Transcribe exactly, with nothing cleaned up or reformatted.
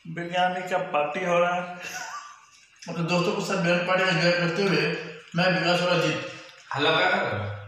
बिरयानी का पार्टी हो रहा है। अपने दोस्तों के साथ बिरयानी पार्टी एंजॉय करते हुए मैं विकास और अजीत। हेलो क्या कर रहे हो?